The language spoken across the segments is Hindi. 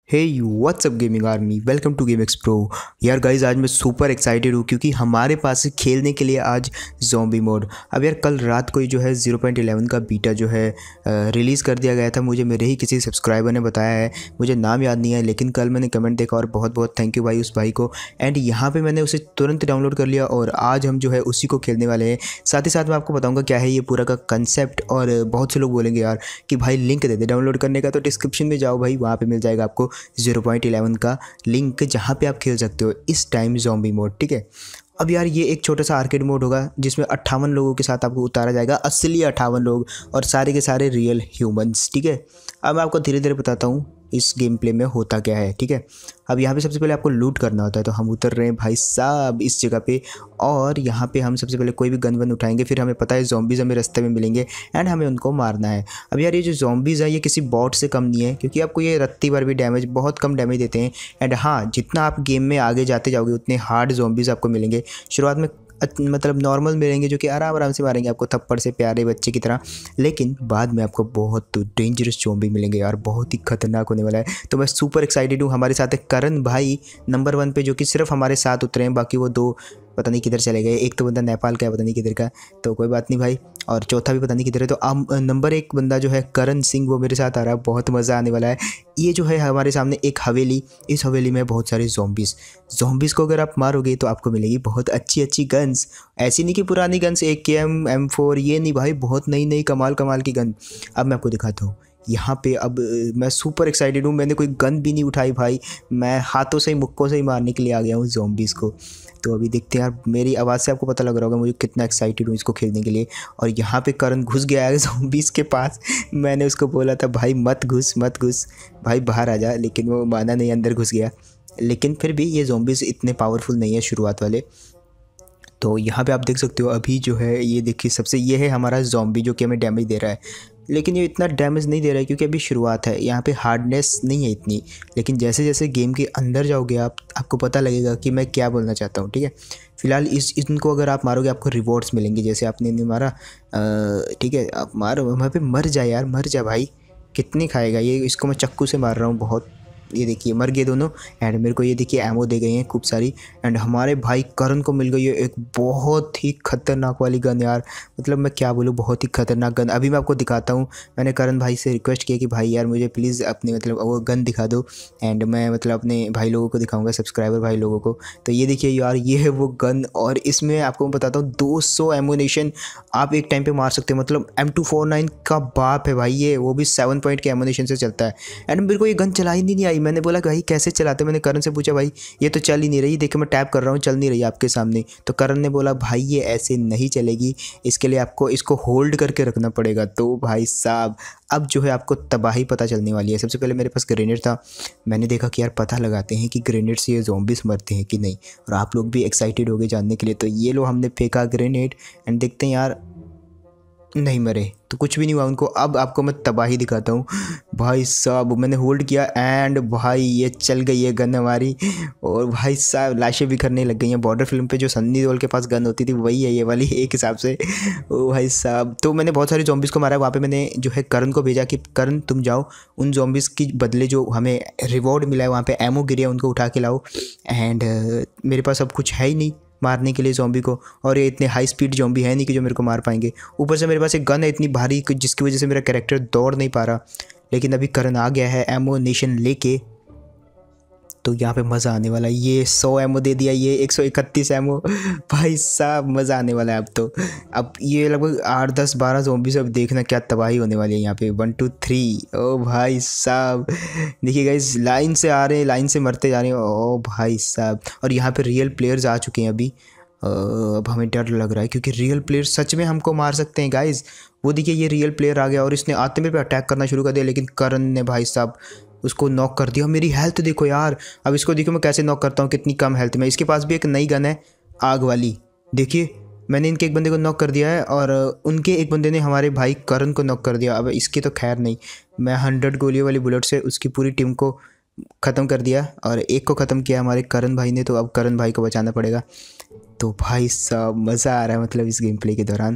Hey what's up gaming army, welcome to game X pro. यार गाइज, आज मैं सुपर एक्साइटेड हूँ क्योंकि हमारे पास है खेलने के लिए आज ज़ॉम्बी मोड। अब यार कल रात को ही जो है 0.11 का बीटा जो है रिलीज़ कर दिया गया था। मुझे मेरे ही किसी सब्सक्राइबर ने बताया है, मुझे नाम याद नहीं है, लेकिन कल मैंने कमेंट देखा और बहुत बहुत थैंक यू भाई उस भाई को। एंड यहाँ पर मैंने उसे तुरंत डाउनलोड कर लिया और आज हम जो है उसी को खेलने वाले हैं। साथ ही साथ मैं आपको बताऊँगा क्या है ये पूरा का कंसेप्ट। और बहुत से लोग बोलेंगे यार कि भाई लिंक दे दे डाउनलोड करने का, तो डिस्क्रिप्शन में जाओ भाई, वहाँ पर मिल जाएगा आपको 0.11 का लिंक, जहाँ पे आप खेल सकते हो इस टाइम ज़ॉम्बी मोड। ठीक है, अब यार ये एक छोटा सा आर्केड मोड होगा जिसमें 58 लोगों के साथ आपको उतारा जाएगा, असली 58 लोग और सारे के सारे रियल ह्यूमंस। ठीक है, अब मैं आपको धीरे धीरे बताता हूँ इस गेम प्ले में होता क्या है। ठीक है, अब यहाँ पे सबसे पहले आपको लूट करना होता है, तो हम उतर रहे हैं भाई साहब इस जगह पे। और यहाँ पे हम सबसे पहले कोई भी गन वन उठाएंगे, फिर हमें पता है ज़ॉम्बीज़ हमें रास्ते में मिलेंगे एंड हमें उनको मारना है। अब यार ये जो ज़ॉम्बीज़ है ये किसी बॉट से कम नहीं है, क्योंकि आपको ये रत्ती भर भी डैमेज, बहुत कम डैमेज देते हैं। एंड हाँ, जितना आप गेम में आगे जाते जाओगे उतने हार्ड ज़ॉम्बीज़ आपको मिलेंगे। शुरुआत में मतलब नॉर्मल मिलेंगे जो कि आराम आराम से मारेंगे आपको थप्पड़ से प्यारे बच्चे की तरह, लेकिन बाद में आपको बहुत डेंजरस ज़ॉम्बी मिलेंगे यार, बहुत ही खतरनाक होने वाला है। तो मैं सुपर एक्साइटेड हूँ। हमारे साथ है करण भाई नंबर 1 पे, जो कि सिर्फ हमारे साथ उतरे हैं, बाकी वो 2 पता नहीं किधर चले गए। एक तो बंदा नेपाल का है, पता नहीं किधर का, तो कोई बात नहीं भाई, और चौथा भी पता नहीं किधर है। तो अब नंबर 1 बंदा जो है करण सिंह, वो मेरे साथ आ रहा है, बहुत मज़ा आने वाला है। ये जो है हमारे सामने एक हवेली, इस हवेली में बहुत सारे ज़ॉम्बीज़ को अगर आप मारोगे तो आपको मिलेगी बहुत अच्छी अच्छी गन्स। ऐसी नहीं कि पुरानी गन्स AKM M4, ये नहीं भाई, बहुत नई नई कमाल कमाल की गन। अब मैं आपको दिखाता हूँ यहाँ पे। अब मैं सुपर एक्साइटेड हूँ, मैंने कोई गन भी नहीं उठाई भाई, मैं हाथों से ही मुक्कों से ही मारने के लिए आ गया हूँ ज़ॉम्बीज़ को। तो अभी देखते हैं यार, मेरी आवाज़ से आपको पता लग रहा होगा मुझे कितना एक्साइटेड हूँ इसको खेलने के लिए। और यहाँ पे करण घुस गया है ज़ॉम्बीज़ के पास। मैंने उसको बोला था भाई मत घुस भाई, बाहर आ जा, लेकिन वो माना नहीं, अंदर घुस गया। लेकिन फिर भी ये ज़ॉम्बीज़ इतने पावरफुल नहीं है शुरुआत वाले। तो यहाँ पे आप देख सकते हो अभी जो है, ये देखिए सबसे ये है हमारा ज़ॉम्बी जो कि हमें डैमेज दे रहा है, लेकिन ये इतना डैमेज नहीं दे रहा है क्योंकि अभी शुरुआत है, यहाँ पे हार्डनेस नहीं है इतनी। लेकिन जैसे जैसे गेम के अंदर जाओगे आपको पता लगेगा कि मैं क्या बोलना चाहता हूँ। ठीक है, फिलहाल इनको अगर आप मारोगे आपको रिवॉर्ड्स मिलेंगे, जैसे आपने नहीं मारा। ठीक है, आप मारो, वहाँ पे मर जा यार, मर जा भाई, कितनी खाएगा ये। इसको मैं चक्कू से मार रहा हूँ बहुत, ये देखिए मर गए दोनों। एंड मेरे को ये देखिए एमो दे गए हैं खूब सारी। एंड हमारे भाई करण को मिल गई है एक बहुत ही खतरनाक वाली गन यार, मतलब मैं क्या बोलूँ, बहुत ही खतरनाक गन। अभी मैं आपको दिखाता हूँ। मैंने करण भाई से रिक्वेस्ट किया कि भाई यार मुझे प्लीज़ अपने मतलब वो गन दिखा दो, एंड मैं मतलब अपने भाई लोगों को दिखाऊंगा, सब्सक्राइबर भाई लोगों को। तो ये देखिए यार, ये है वो गन, और इसमें आपको मैं बताता हूँ 200 एमुनेशन आप एक टाइम पे मार सकते हो। मतलब M249 का बाप है भाई ये, वो भी 7 पॉइंट के एमुनेशन से चलता है। एंड मेरे को ये गन चलाई नहीं आई। मैंने बोला भाई कैसे चलाते, मैंने करण से पूछा भाई ये तो चल ही नहीं रही, देखो मैं टैप कर रहा हूँ, चल नहीं रही आपके सामने। तो करण ने बोला भाई ये ऐसे नहीं चलेगी, इसके लिए आपको इसको होल्ड करके रखना पड़ेगा। तो भाई साहब अब जो है आपको तबाही पता चलने वाली है। सबसे पहले मेरे पास ग्रेनेड था, मैंने देखा कि यार पता लगाते हैं कि ग्रेनेड से ये ज़ॉम्बीज़ मरते हैं कि नहीं, और आप लोग भी एक्साइटेड हो गए जानने के लिए। तो ये लो हमने फेंका ग्रेनेड, एंड देखते हैं यार नहीं मरे तो कुछ भी नहीं हुआ उनको। अब आपको मैं तबाही दिखाता हूँ भाई साहब। मैंने होल्ड किया एंड भाई ये चल गई है गन हमारी, और भाई साहब लाशें बिखरने लग गई हैं। बॉर्डर फिल्म पे जो सन्नी देओल के पास गन होती थी वही है ये वाली एक हिसाब से। ओ भाई साहब, तो मैंने बहुत सारे ज़ॉम्बीज़ को मारा है। वहाँ पे मैंने जो है करण को भेजा कि करण तुम जाओ उन ज़ॉम्बीज़ की बदले जो हमें रिवॉर्ड मिला है, वहाँ पे एमो गिरी है, उनको उठा के लाओ। एंड मेरे पास अब कुछ है ही नहीं मारने के लिए ज़ॉम्बी को, और ये इतने हाई स्पीड ज़ॉम्बी है नहीं कि जो मेरे को मार पाएंगे। ऊपर से मेरे पास एक गन है इतनी भारी जिसकी वजह से मेरा कैरेक्टर दौड़ नहीं पा रहा। लेकिन अभी करण आ गया है एमोनेशन लेके, तो यहाँ पे मज़ा आने वाला है। ये 100 एमओ दे दिया, ये 131 एमओ, भाई साहब मज़ा आने वाला है अब तो। अब ये लगभग 8 10 12 ज़ॉम्बी से अब देखना क्या तबाही होने वाली है यहाँ पे। 1 2 3, ओ भाई साहब देखिए गाइस, लाइन से आ रहे हैं, लाइन से मरते जा रहे हैं, ओ भाई साहब। और यहाँ पे रियल प्लेयर्स आ चुके हैं अभी। अब हमें डर लग रहा है क्योंकि रियल प्लेयर सच में हमको मार सकते हैं गाइस। वो देखिए ये रियल प्लेयर आ गया और इसने आते मेरे पे अटैक करना शुरू कर दिया, लेकिन करण ने भाई साहब उसको नॉक कर दिया। मेरी हेल्थ देखो यार, अब इसको देखो मैं कैसे नॉक करता हूँ, कितनी कम हेल्थ में। इसके पास भी एक नई गन है आग वाली, देखिए मैंने इनके एक बंदे को नॉक कर दिया है और उनके एक बंदे ने हमारे भाई करण को नॉक कर दिया। अब इसकी तो खैर नहीं, मैं 100 गोलियों वाली बुलेट से उसकी पूरी टीम को ख़त्म कर दिया और एक को ख़त्म किया हमारे करण भाई ने। तो अब करण भाई को बचाना पड़ेगा। तो भाई साहब मज़ा आ रहा है मतलब इस गेम प्ले के दौरान।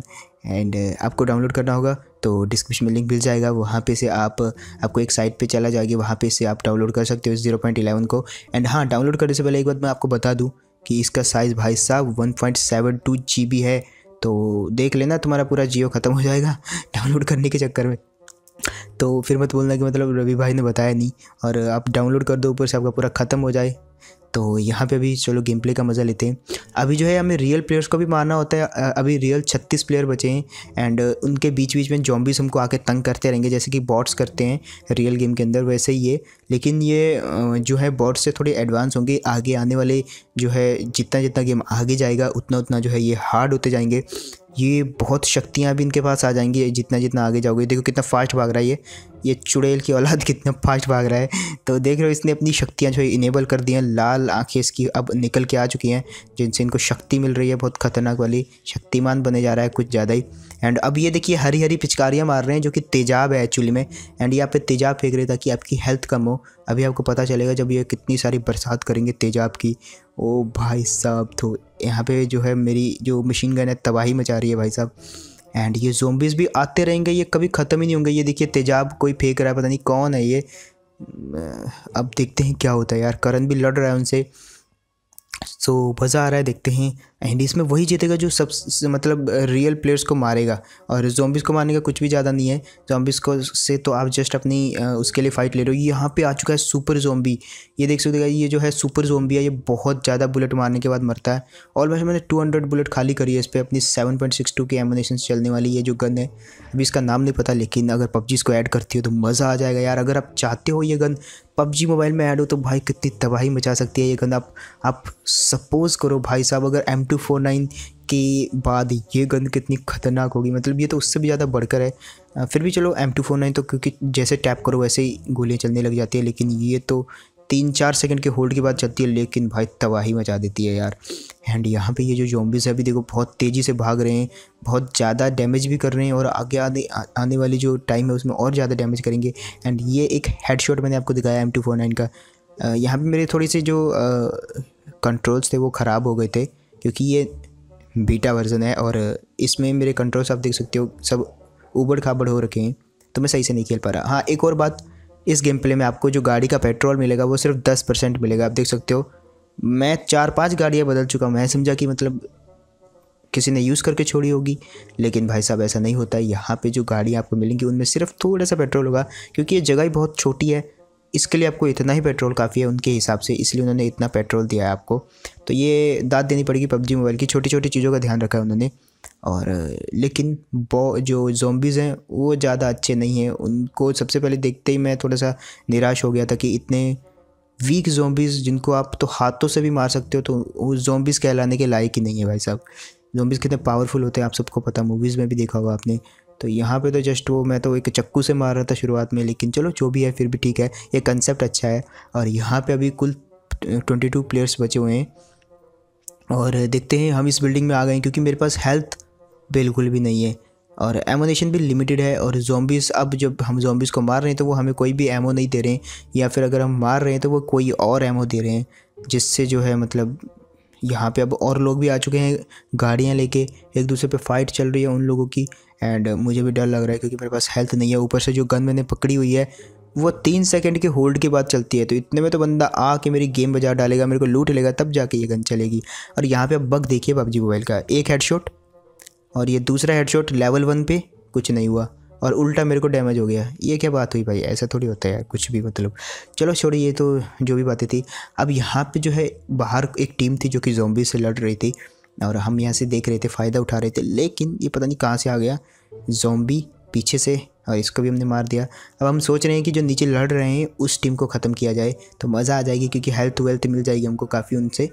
एंड आपको डाउनलोड करना होगा तो डिस्क्रिप्शन में लिंक मिल जाएगा, वहाँ पे से आपको एक साइट पे चला जाएगी, वहाँ पे से आप डाउनलोड कर सकते हो 0.11 को। एंड हाँ, डाउनलोड करने से पहले एक बात मैं आपको बता दूँ कि इसका साइज़ भाई साहब 1.72 GB है, तो देख लेना तुम्हारा पूरा जियो ख़त्म हो जाएगा डाउनलोड करने के चक्कर में। तो फिर मत बोलना कि मतलब रवि भाई ने बताया नहीं और आप डाउनलोड कर दो, ऊपर से आपका पूरा ख़त्म हो जाए। तो यहाँ पे अभी चलो गेम प्ले का मज़ा लेते हैं। अभी जो है हमें रियल प्लेयर्स को भी मारना होता है। अभी रियल 36 प्लेयर बचे हैं एंड उनके बीच बीच में ज़ॉम्बीज़ हमको आके तंग करते रहेंगे, जैसे कि बॉट्स करते हैं रियल गेम के अंदर, वैसे ही ये। लेकिन ये जो है बॉट्स से थोड़े एडवांस होंगे। आगे आने वाले जो है जितना जितना गेम आगे जाएगा उतना उतना जो है ये हार्ड होते जाएंगे। ये बहुत शक्तियाँ भी इनके पास आ जाएंगी जितना जितना आगे जाओगे। देखो कितना फास्ट भाग रहा है ये चुड़ैल की औलाद कितना फास्ट भाग रहा है। तो देख रहे हो इसने अपनी शक्तियाँ जो है इनेबल कर दी हैं। लाल आंखें इसकी अब निकल के आ चुकी हैं जिनसे इनको शक्ति मिल रही है, बहुत खतरनाक वाली। शक्तिमान बने जा रहा है कुछ ज़्यादा ही। एंड अब ये देखिए हरी हरी पिचकारियाँ मार रहे हैं जो कि तेजाब है एक्चुअली में। एंड यहाँ पे तेजाब फेंक रहे ताकि आपकी हेल्थ कम हो। अभी आपको पता चलेगा जब ये कितनी सारी बरसात करेंगे तेजाब की। ओ भाई साहब, तो यहाँ पे जो है मेरी जो मशीन गन है तबाही मचा रही है भाई साहब। एंड ये ज़ॉम्बीज़ भी आते रहेंगे, ये कभी ख़त्म ही नहीं होंगे। ये देखिए तेजाब कोई फेंक रहा है, पता नहीं कौन है ये। अब देखते हैं क्या होता है यार। करण भी लड़ रहा है उनसे, सो मज़ा आ रहा है, देखते हैं। एंड इसमें वही जीतेगा जो सब मतलब रियल प्लेयर्स को मारेगा। और ज़ॉम्बीज़ को मारने का कुछ भी ज़्यादा नहीं है। ज़ॉम्बीज़ को से तो आप जस्ट अपनी उसके लिए फ़ाइट ले रहे हो। यहाँ पे आ चुका है सुपर ज़ॉम्बी। ये देख सकते हो, ये जो है सुपर ज़ॉम्बी है, ये बहुत ज़्यादा बुलेट मारने के बाद मरता है। ऑलमोस्ट मैंने 200 बुलेट खाली करी है इस पर। अपनी 7.62 की एमुनेशन चलने वाली ये जो गन है, अभी इसका नाम नहीं पता, लेकिन अगर पबजी इसको ऐड करती हो तो मज़ा आ जाएगा यार। अगर आप चाहते हो ये गन पबजी मोबाइल में ऐड हो तो भाई कितनी तबाही मचा सकती है ये गन। आप सपोज़ करो भाई साहब, अगर M249 के बाद ये गन कितनी ख़तरनाक होगी। मतलब ये तो उससे भी ज़्यादा बढ़कर है। फिर भी चलो M249 तो क्योंकि जैसे टैप करो वैसे ही गोलियाँ चलने लग जाती है, लेकिन ये तो 3-4 सेकंड के होल्ड के बाद चलती है, लेकिन भाई तबाही मचा देती है यार। एंड यहाँ पे ये जो ज़ॉम्बीज़ है अभी देखो बहुत तेज़ी से भाग रहे हैं, बहुत ज़्यादा डैमेज भी कर रहे हैं और आगे आने वाली जो टाइम है उसमें और ज़्यादा डैमेज करेंगे। एंड ये एक हेडशॉट मैंने आपको दिखाया M249 का। यहाँ पे मेरे थोड़ी सी जो कंट्रोल्स थे वो ख़राब हो गए थे क्योंकि ये बीटा वर्जन है और इसमें मेरे कंट्रोल्स आप देख सकते हो सब ऊबड़ खाबड़ हो रखे हैं, तो मैं सही से नहीं खेल पा रहा। हाँ, एक और बात, इस गेम प्ले में आपको जो गाड़ी का पेट्रोल मिलेगा वो सिर्फ 10% मिलेगा। आप देख सकते हो मैं 4-5 गाड़ियाँ बदल चुका हूँ। मैं समझा कि मतलब किसी ने यूज़ करके छोड़ी होगी, लेकिन भाई साहब ऐसा नहीं होता है। यहाँ पे जो गाड़ियाँ आपको मिलेंगी उनमें सिर्फ थोड़ा सा पेट्रोल होगा क्योंकि ये जगह ही बहुत छोटी है, इसके लिए आपको इतना ही पेट्रोल काफ़ी है उनके हिसाब से, इसलिए उन्होंने इतना पेट्रोल दिया है आपको। तो ये दाद देनी पड़ेगी पबजी मोबाइल की, छोटी छोटी चीज़ों का ध्यान रखा है उन्होंने। और लेकिन जो ज़ॉम्बीज़ हैं वो ज़्यादा अच्छे नहीं हैं। उनको सबसे पहले देखते ही मैं थोड़ा सा निराश हो गया था कि इतने वीक ज़ॉम्बीज़ जिनको आप तो हाथों से भी मार सकते हो, तो वो ज़ॉम्बीज़ कहलाने के लायक ही नहीं है भाई साहब। ज़ॉम्बीज़ कितने पावरफुल होते हैं आप सबको पता, मूवीज़ में भी देखा होगा आपने। तो यहाँ पे तो जस्ट वो मैं तो एक चक्कू से मार रहा था शुरुआत में, लेकिन चलो जो भी है फिर भी ठीक है, ये कंसेप्ट अच्छा है। और यहाँ पे अभी कुल 22 प्लेयर्स बचे हुए हैं और देखते हैं। हम इस बिल्डिंग में आ गए क्योंकि मेरे पास हेल्थ बिल्कुल भी नहीं है और एमोनेशन भी लिमिटेड है। और ज़ॉम्बीज़, अब जब हम ज़ॉम्बीज़ को मार रहे हैं तो वो हमें कोई भी एमो नहीं दे रहे हैं, या फिर अगर हम मार रहे हैं तो वो कोई और एमो दे रहे हैं, जिससे जो है मतलब यहाँ पे अब और लोग भी आ चुके हैं गाड़ियाँ लेके, एक दूसरे पे फाइट चल रही है उन लोगों की। एंड मुझे भी डर लग रहा है क्योंकि मेरे पास हेल्थ नहीं है। ऊपर से जो गन मैंने पकड़ी हुई है वो 3 सेकंड के होल्ड के बाद चलती है, तो इतने में तो बंदा आके मेरी गेम बजा डालेगा, मेरे को लूट लेगा, तब जाके ये गन चलेगी। और यहाँ पे अब बग देखिए पबजी मोबाइल का, एक हेडशॉट और ये दूसरा हेडशॉट लेवल 1 पे कुछ नहीं हुआ और उल्टा मेरे को डैमेज हो गया। ये क्या बात हुई भाई, ऐसा थोड़ी होता है कुछ भी। मतलब चलो छोड़िए, ये तो जो भी बातें थी। अब यहाँ पे जो है बाहर एक टीम थी जो कि ज़ॉम्बी से लड़ रही थी और हम यहाँ से देख रहे थे, फ़ायदा उठा रहे थे, लेकिन ये पता नहीं कहाँ से आ गया ज़ॉम्बी पीछे से और इसको भी हमने मार दिया। अब हम सोच रहे हैं कि जो नीचे लड़ रहे हैं उस टीम को ख़त्म किया जाए तो मज़ा आ जाएगी, क्योंकि हेल्थ वेल्थ मिल जाएगी हमको काफ़ी उनसे।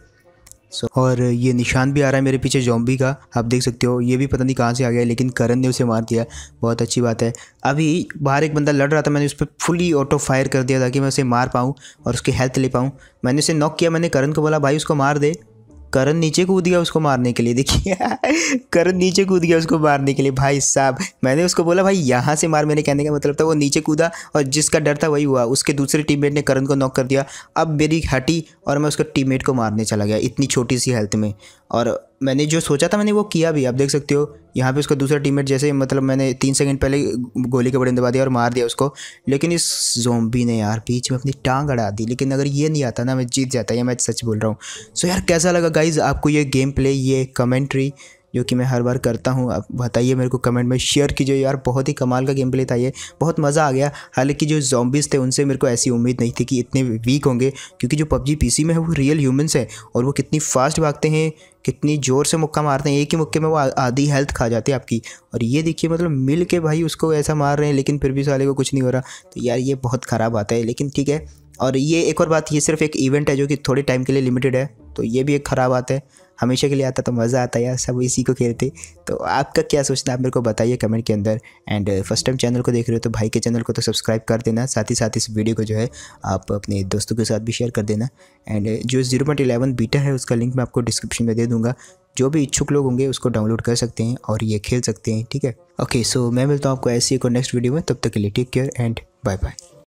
और ये निशान भी आ रहा है मेरे पीछे ज़ॉम्बी का, आप देख सकते हो। ये भी पता नहीं कहाँ से आ गया, लेकिन करण ने उसे मार दिया, बहुत अच्छी बात है। अभी बाहर एक बंदा लड़ रहा था, मैंने उस पर फुली ऑटो फायर कर दिया ताकि मैं उसे मार पाऊँ और उसकी हेल्थ ले पाऊँ। मैंने उसे नॉक किया, मैंने करण को बोला भाई उसको मार दे, करण नीचे कूद गया उसको मारने के लिए। देखिए करण नीचे कूद गया उसको मारने के लिए। भाई साहब मैंने उसको बोला भाई यहाँ से मार, मेरे कहने का मतलब था वो नीचे कूदा और जिसका डर था वही हुआ। उसके दूसरे टीममेट ने करण को नॉक कर दिया। अब मेरी हटी और मैं उसके टीममेट को मारने चला गया इतनी छोटी सी हेल्थ में। और मैंने जो सोचा था मैंने वो किया भी। आप देख सकते हो यहाँ पे उसका दूसरा टीममेट जैसे मतलब मैंने 3 सेकंड पहले गोली का बटन दबा दिया और मार दिया उसको, लेकिन इस ज़ॉम्बी ने यार बीच में अपनी टांग अड़ा दी। लेकिन अगर ये नहीं आता ना मैं जीत जाता, ये मैं सच बोल रहा हूँ। सो यार कैसा लगा गाइज़ आपको ये गेम प्ले, ये कमेंट्री जो कि मैं हर बार करता हूँ? आप बताइए मेरे को कमेंट में, शेयर कीजिए यार। बहुत ही कमाल का गेम प्ले था ये, बहुत मज़ा आ गया। हालांकि जो ज़ॉम्बीज़ थे उनसे मेरे को ऐसी उम्मीद नहीं थी कि इतने वीक होंगे, क्योंकि जो पबजी पीसी में है वो रियल ह्यूमंस है और वो कितनी फास्ट भागते हैं, कितनी ज़ोर से मुक्का मारते हैं। एक ही मुक्के में वो आधी हेल्थ खा जाती है आपकी। और ये देखिए मतलब मिल के भाई उसको ऐसा मार रहे हैं, लेकिन फिर भी साले को कुछ नहीं हो रहा। तो यार ये बहुत ख़राब आता है, लेकिन ठीक है। और ये एक और बात, ये सिर्फ एक इवेंट है जो कि थोड़े टाइम के लिए लिमिटेड है, तो ये भी एक ख़राब आता है। हमेशा के लिए आता तो मज़ा आता है यार, सब इसी को खेलते। तो आपका क्या सोचना है आप मेरे को बताइए कमेंट के अंदर। एंड फर्स्ट टाइम चैनल को देख रहे हो तो भाई के चैनल को तो सब्सक्राइब कर देना, साथ ही साथ इस वीडियो को जो है आप अपने दोस्तों के साथ भी शेयर कर देना। एंड जो 0.11 बीटा है उसका लिंक मैं आपको डिस्क्रिप्शन में दे दूँगा। जो भी इच्छुक लोग होंगे उसको डाउनलोड कर सकते हैं और ये खेल सकते हैं, ठीक है। ओके, सो मैं मिलता हूँ आपको ऐसी एक और नेक्स्ट वीडियो में। तब तक के लिए take care and bye bye.